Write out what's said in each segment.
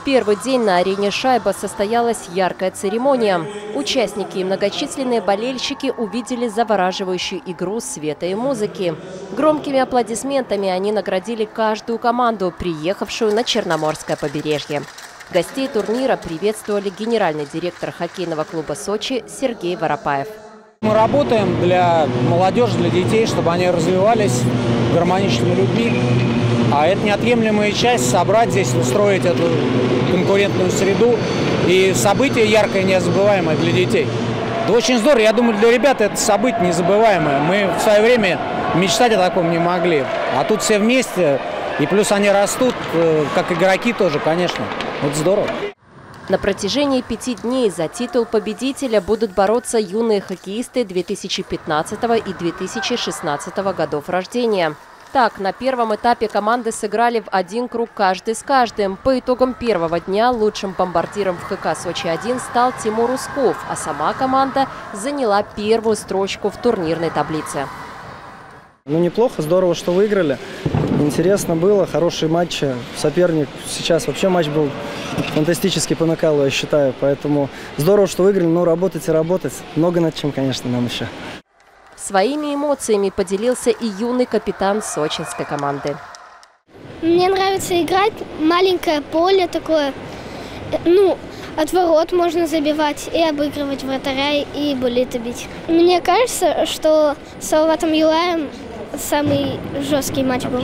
первый день на арене «Шайба» состоялась яркая церемония. Участники и многочисленные болельщики увидели завораживающую игру света и музыки. Громкими аплодисментами они наградили каждую команду, приехавшую на Черноморское побережье. Гостей турнира приветствовали генеральный директор хоккейного клуба «Сочи» Сергей Воропаев. Мы работаем для молодежи, для детей, чтобы они развивались гармоничными людьми. А это неотъемлемая часть – собрать здесь, устроить эту конкурентную среду. И событие яркое, незабываемое для детей. Да очень здорово. Я думаю, для ребят это событие незабываемое. Мы в свое время мечтать о таком не могли. А тут все вместе, и плюс они растут, как игроки тоже, конечно. Вот здорово. На протяжении 5 дней за титул победителя будут бороться юные хоккеисты 2015 и 2016 годов рождения. Так, на первом этапе команды сыграли в один круг каждый с каждым. По итогам первого дня лучшим бомбардиром в ХК «Сочи-1» стал Тимур Усков, а сама команда заняла первую строчку в турнирной таблице. Ну, неплохо, здорово, что выиграли. Интересно было, хорошие матчи. Соперник сейчас вообще матч был фантастический по накалу, я считаю. Поэтому здорово, что выиграли, но работать и работать. Много над чем, конечно, нам еще. Своими эмоциями поделился и юный капитан сочинской команды. Мне нравится играть. Маленькое поле такое. От ворот можно забивать и обыгрывать вратаря и буллиты бить. Мне кажется, что с Салаватом Юлаем самый жесткий матч был.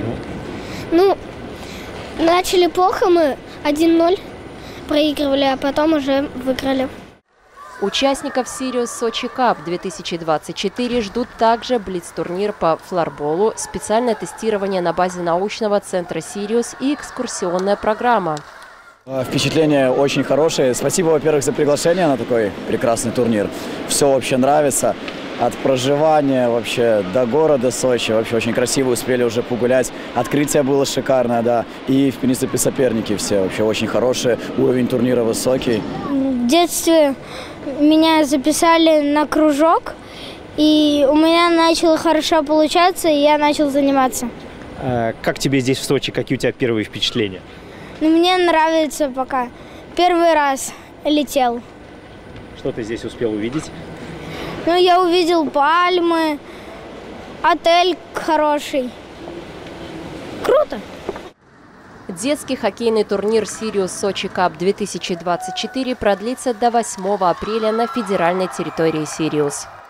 Начали плохо, мы 1-0 проигрывали, а потом уже выиграли. Участников Sirius Сочи Cup 2024 ждут также блиц-турнир по флорболу, специальное тестирование на базе научного центра Sirius и экскурсионная программа. Впечатления очень хорошие. Спасибо, во-первых, за приглашение на такой прекрасный турнир. Все вообще нравится. От проживания вообще до города Сочи. Вообще очень красиво, успели уже погулять. Открытие было шикарное, да. И, в принципе, соперники все вообще очень хорошие. Уровень турнира высокий. В детстве меня записали на кружок, и у меня начало хорошо получаться, и я начал заниматься. Как тебе здесь в Сочи? Какие у тебя первые впечатления? Мне нравится пока. Первый раз летел. Что ты здесь успел увидеть? Я увидел пальмы, отель хороший. Круто! Детский хоккейный турнир Sirius Сочи Cup 2024 продлится до 8 апреля на федеральной территории Sirius.